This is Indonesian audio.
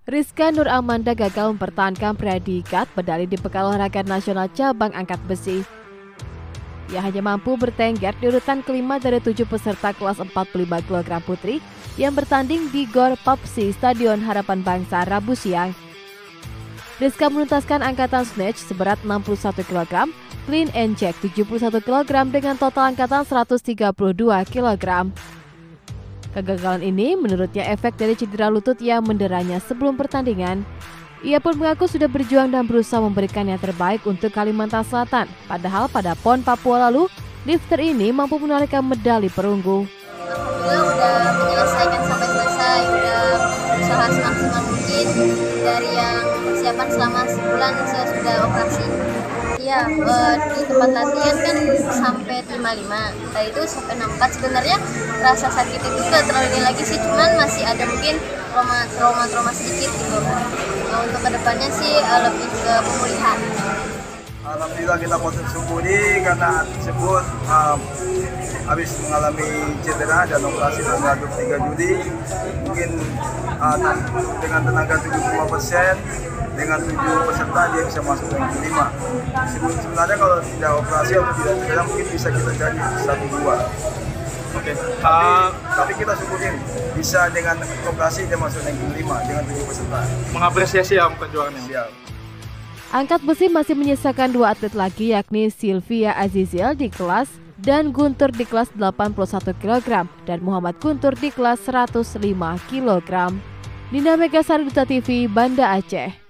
Rizka Nur Amanda gagal mempertahankan predikat medali di Pekan Olahraga Nasional Cabang Angkat Besi. Ia hanya mampu bertengger di urutan kelima dari 7 peserta kelas 45 kg putri yang bertanding di Gor Papsi Stadion Harapan Bangsa Rabu siang. Rizka menuntaskan angkatan snatch seberat 61 kg, clean and jerk 71 kg dengan total angkatan 132 kg. Kegagalan ini menurutnya efek dari cedera lutut yang menderanya sebelum pertandingan. Ia pun mengaku sudah berjuang dan berusaha memberikan yang terbaik untuk Kalimantan Selatan. Padahal pada PON Papua lalu, lifter ini mampu menorehkan medali perunggu. Alhamdulillah udah menyelesaikan sampai selesai, udah berusaha semaksimal mungkin. Dari yang persiapan selama sebulan saya sudah operasi. Ya, di tempat latihan kan sampai 55, tadi itu sampai 64. Sebenarnya rasa sakit itu nggak terlalu ini lagi sih, cuman masih ada mungkin trauma sedikit gitu. Nah, untuk kedepannya sih lebih ke pemulihan. Alhamdulillah kita positif sembuh nih karena tersebut habis mengalami cedera dan operasi tanggal 23 Juli. Mungkin dengan tenaga 75%, dengan 7 peserta dia bisa masuk ke 5. Sebenarnya kalau tidak operasi atau tidak cedera mungkin bisa kita jadi 1-2. Oke. Tapi kita syukurin bisa dengan operasi dia masuk ranking 5 dengan 7 peserta. Mengapresiasi ya perjuangannya. Siap. Angkat besi masih menyisakan 2 atlet lagi yakni Sylvia Azizil di kelas dan Guntur di kelas 81 kg dan Muhammad Guntur di kelas 105 kg. Nina Megasari, Duta TV, Banda Aceh.